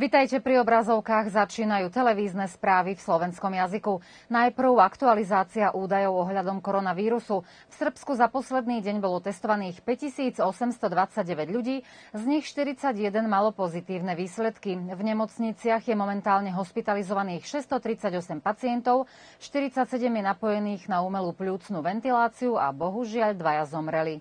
Vitajte pri obrazovkách. Začínajú televízne správy v slovenskom jazyku. Najprv aktualizácia údajov ohľadom koronavírusu. V Srbsku za posledný deň bolo testovaných 5829 ľudí, z nich 41 malo pozitívne výsledky. V nemocniciach je momentálne hospitalizovaných 638 pacientov, 47 je napojených na umelú pľúcnu ventiláciu a bohužiaľ 2 zomreli.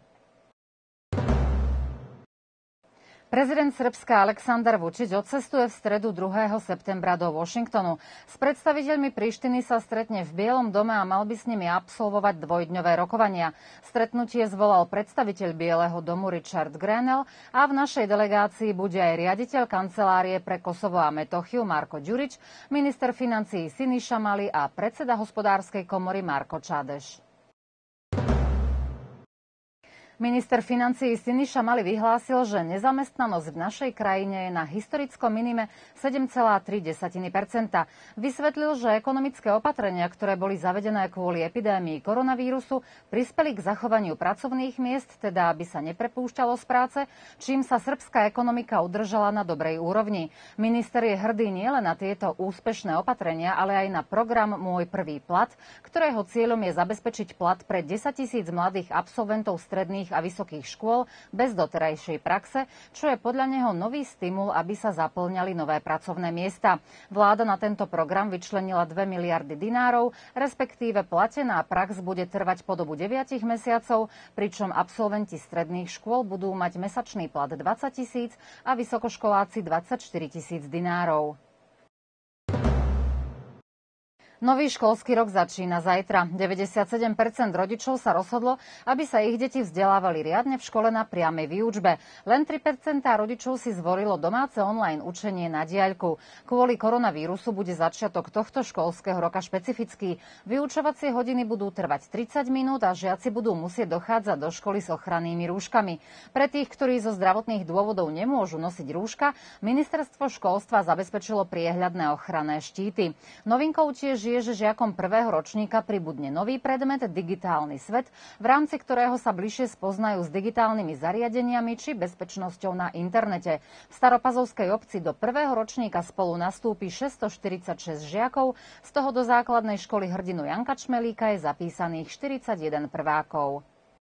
Prezident Srbska Aleksandar Vučić odcestuje v stredu 2. septembra do Washingtonu. S predstaviteľmi Prištiny sa stretne v Bielom dome a mal by s nimi absolvovať dvojdňové rokovania. Stretnutie zvolal predstaviteľ Bieleho domu Richard Grenell a v našej delegácii bude aj riaditeľ kancelárie pre Kosovo a Metochiu Marko Ďurič, minister financií Siniša Mali a predseda hospodárskej komory Marko Čádeš. Minister financií Siniša Mali vyhlásil, že nezamestnanosť v našej krajine je na historickom minime 7,3%. Vysvetlil, že ekonomické opatrenia, ktoré boli zavedené kvôli epidémii koronavírusu, prispeli k zachovaniu pracovných miest, teda aby sa neprepúšťalo z práce, čím sa srbská ekonomika udržala na dobrej úrovni. Minister je hrdý nielen na tieto úspešné opatrenia, ale aj na program Môj prvý plat, ktorého cieľom je zabezpečiť plat pre 10 000 mladých absolventov stredných a vysokých škôl bez doterajšej praxe, čo je podľa neho nový stimul, aby sa zaplňali nové pracovné miesta. Vláda na tento program vyčlenila 2 miliardy dinárov, respektíve platená prax bude trvať po dobu 9 mesiacov, pričom absolventi stredných škôl budú mať mesačný plat 20 000 a vysokoškoláci 24 000 dinárov. Nový školský rok začína zajtra. 97% rodičov sa rozhodlo, aby sa ich deti vzdelávali riadne v škole na priamej výučbe. Len 3% rodičov si zvolilo domáce online učenie na diaľku. Kvôli koronavírusu bude začiatok tohto školského roka špecifický. Vyučovacie hodiny budú trvať 30 minút a žiaci budú musieť dochádzať do školy s ochrannými rúškami. Pre tých, ktorí zo zdravotných dôvodov nemôžu nosiť rúška, ministerstvo školstva zabezpečilo priehľadné ochranné štíty. Novinkou tiež je, že žiakom prvého ročníka pribudne nový predmet Digitálny svet, v rámci ktorého sa bližšie spoznajú s digitálnymi zariadeniami či bezpečnosťou na internete. V Staropazovskej obci do prvého ročníka spolu nastúpi 646 žiakov, z toho do základnej školy hrdinu Janka Čmelíka je zapísaných 41 prvákov.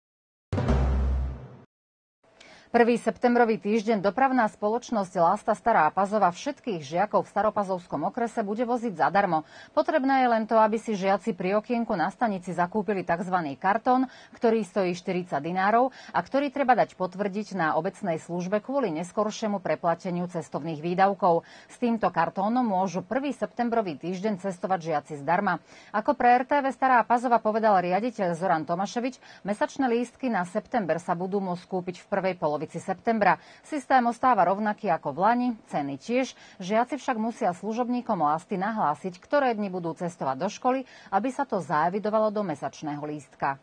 1. septembrový týždeň dopravná spoločnosť Lasta Stará Pazova všetkých žiakov v Staropazovskom okrese bude voziť zadarmo. Potrebné je len to, aby si žiaci pri okienku na stanici zakúpili tzv. Kartón, ktorý stojí 40 dinárov a ktorý treba dať potvrdiť na obecnej službe kvôli neskoršiemu preplateniu cestovných výdavkov. S týmto kartónom môžu 1. septembrový týždeň cestovať žiaci zdarma. Ako pre RTV Stará Pazova povedal riaditeľ Zoran Tomaševič, mesačné lístky na september sa budú môcť kúpiť v prvej polovici septembra. Systém ostáva rovnaký ako v lani, ceny tiež. Žiaci však musia služobníkom Lasty nahlásiť, ktoré dni budú cestovať do školy, aby sa to zaevidovalo do mesačného lístka.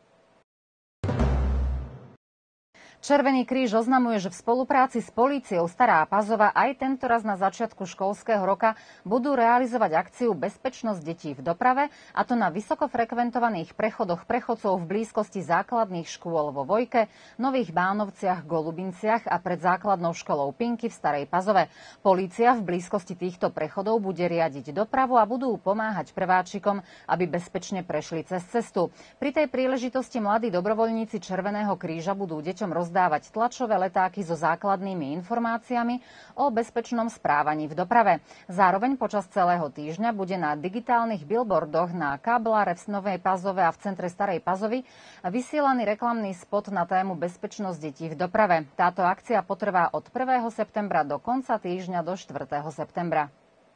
Červený kríž oznamuje, že v spolupráci s políciou Stará Pazova aj tento raz na začiatku školského roka budú realizovať akciu Bezpečnosť detí v doprave, a to na vysoko frekventovaných prechodoch prechodcov v blízkosti základných škôl vo Vojke, Nových Bánovciach, Golubinciach a pred základnou školou Pinky v Starej Pazove. Polícia v blízkosti týchto prechodov bude riadiť dopravu a budú pomáhať prváčikom, aby bezpečne prešli cez cestu. Pri tej príležitosti mladí dobrovoľníci Červeného kríža budú deťom rozdávať tlačové letáky so základnými informáciami o bezpečnom správaní v doprave. Zároveň počas celého týždňa bude na digitálnych billboardoch na Káblare v Novej Pazove a v centre Starej Pazovy vysielaný reklamný spot na tému Bezpečnosť detí v doprave. Táto akcia potrvá od 1. septembra do konca týždňa do 4. septembra.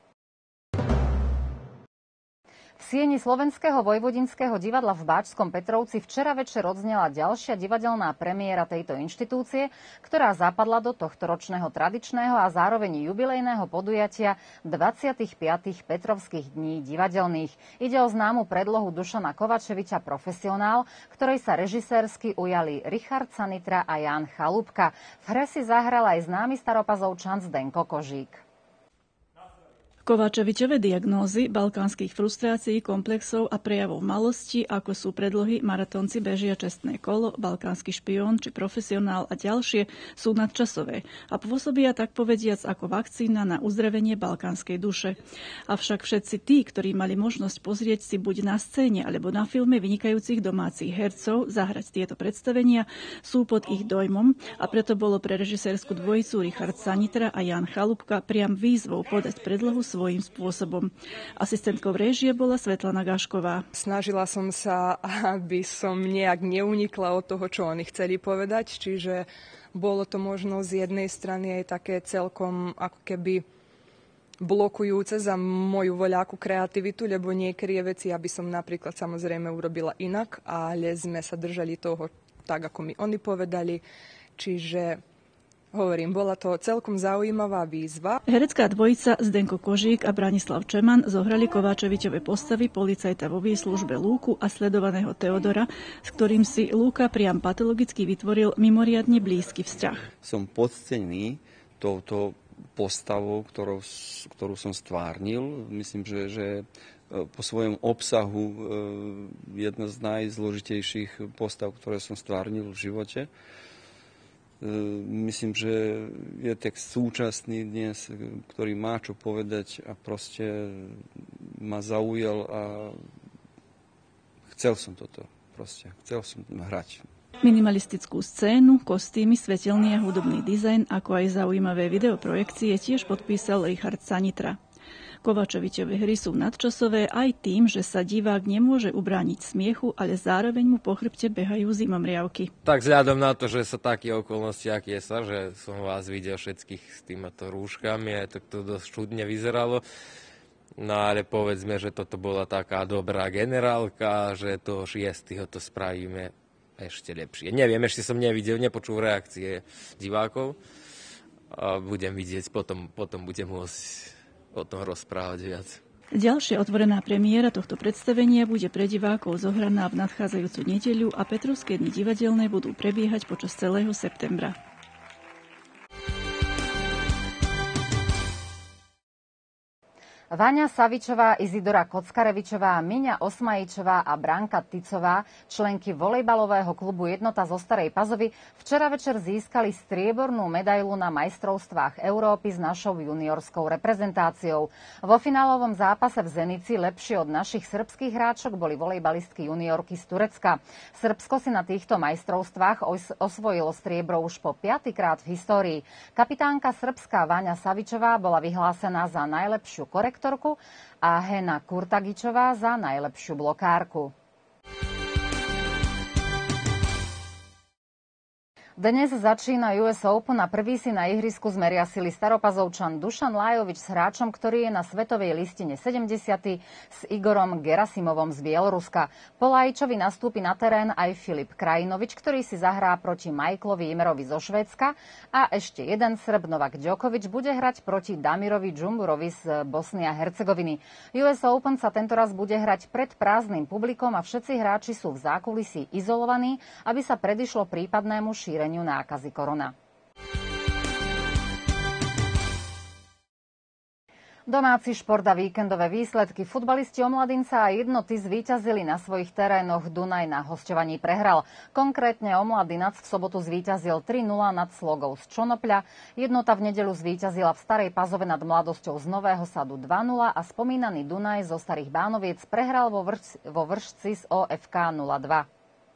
V sieni Slovenského vojvodinského divadla v Báčskom Petrovci včera večer odznela ďalšia divadelná premiéra tejto inštitúcie, ktorá zapadla do tohtoročného tradičného a zároveň jubilejného podujatia 25. Petrovských dní divadelných. Ide o známu predlohu Dušana Kovačeviča Profesionál, ktorej sa režisérsky ujali Richard Sanitra a Ján Chalúbka. V hre si zahral aj známy Staropazovčan Zdenko Kožík. Kováčovičove diagnózy balkánskych frustrácií, komplexov a prejavov malosti, ako sú predlohy Maratónci bežia čestné kolo, Balkánsky špión či Profesionál a ďalšie, sú nadčasové a pôsobia tak povediac ako vakcína na uzdravenie balkánskej duše. Avšak všetci tí, ktorí mali možnosť pozrieť si buď na scéne alebo na filme vynikajúcich domácich hercov zahrať tieto predstavenia, sú pod ich dojmom a preto bolo pre režisérskú dvojicu Richard Sanitra a Jan Chalúbka priam výzvou podať predlohu svojím spôsobom. Asistentkou réžie bola Svetlana Gašková. Snažila som sa, aby som nejak neunikla od toho, čo oni chceli povedať, čiže bolo to možno z jednej strany aj také celkom ako keby blokujúce za moju voľakú kreativitu, lebo niekedy veci, aby som napríklad samozrejme urobila inak, ale sme sa držali toho tak, ako mi oni povedali, čiže hovorím, bola to celkom zaujímavá výzva. Herecká dvojica Zdenko Kožík a Branislav Čeman zohrali Kováčovičove postavy policajta vo výslužbe Lúku a sledovaného Teodora, s ktorým si Lúka priam patologicky vytvoril mimoriadne blízky vzťah. Som podcenený touto postavou, ktorú som stvárnil. Myslím, že po svojom obsahu jedna z najzložitejších postav, ktoré som stvárnil v živote. Myslím, že je text súčasný dnes, ktorý má čo povedať a proste ma zaujal a chcel som toto. Chcel som hrať. Minimalistickú scénu, kostýmy, svetelný a hudobný dizajn, ako aj zaujímavé videoprojekcie tiež podpísal Richard Sanitra. Kováčovičove hry sú nadčasové aj tým, že sa divák nemôže ubrániť smiechu, ale zároveň mu po chrbte behajú zimomriavky. Tak vzhľadom na to, že sa také okolnosti, aké sa, že som vás videl všetkých s týmito rúškami, aj to dosť čudne vyzeralo. No ale povedzme, že toto bola taká dobrá generálka, že to 6. to spravíme ešte lepšie. Neviem, ešte som nepočul reakcie divákov. A budem vidieť, potom budem môcť o tom rozprávať viac. Ďalšia otvorená premiéra tohto predstavenia bude pre divákov zohraná v nadchádzajúcu nedeľu a Petrovské dni divadelné budú prebiehať počas celého septembra. Váňa Savičová, Izidora Kockarevičová, Miňa Osmajičová a Branka Ticová, členky volejbalového klubu Jednota zo Starej Pazovy, včera večer získali striebornú medailu na majstrovstvách Európy s našou juniorskou reprezentáciou. Vo finálovom zápase v Zenici lepšie od našich srbských hráčok boli volejbalistky juniorky z Turecka. Srbsko si na týchto majstrovstvách osvojilo striebro už po 5. krát v histórii. Kapitánka srbská Váňa Savičová bola vyhlásená za najlepšiu korektorku a Hena Kurtagičová za najlepšiu blokárku. Dnes začína US Open a prvý si na ihrisku zmeria sily Staropazovčan Dušan Lajovič s hráčom, ktorý je na svetovej listine 70. s Igorom Gerasimovom z Bieloruska. Po Lajičovi nastúpi na terén aj Filip Krajinovič, ktorý si zahrá proti Michaelovi Imerovi zo Švédska a ešte jeden Srb Novak Djokovic bude hrať proti Damirovi Džumburovi z Bosny a Hercegoviny. US Open sa tentoraz bude hrať pred prázdnym publikom a všetci hráči sú v zákulisí izolovaní, aby sa predišlo prípadnému šíreniu nákazy korona. Domáci šport a víkendové výsledky. Futbalisti Omladinca a Jednoty zvíťazili na svojich terénoch. Dunaj na hosťovaní prehral. Konkrétne Omladinac v sobotu zvíťazil 3-0 nad Slogou z Čonopľa. Jednota v nedeľu zvíťazila v Starej Pazove nad Mladosťou z Nového Sadu 2-0 a spomínaný Dunaj zo Starých Bánoviec prehral vo Vršci z OFK 0-2.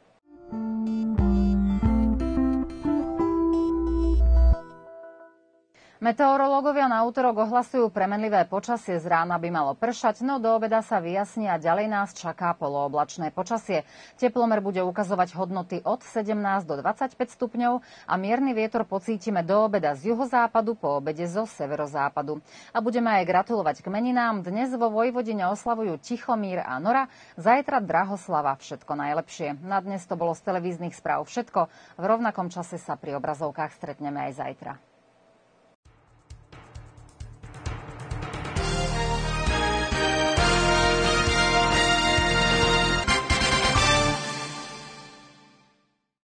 Meteorológovia na utorok ohlasujú premenlivé počasie. Z rána by malo pršať, no do obeda sa vyjasní a ďalej nás čaká polooblačné počasie. Teplomer bude ukazovať hodnoty od 17 do 25 stupňov a mierny vietor pocítime do obeda z juhozápadu, po obede zo severozápadu. A budeme aj gratulovať k meninám. Dnes vo Vojvodine oslavujú Tichomír a Nora, zajtra Drahoslava. Všetko najlepšie. Na dnes to bolo z televíznych správ všetko. V rovnakom čase sa pri obrazovkách stretneme aj zajtra.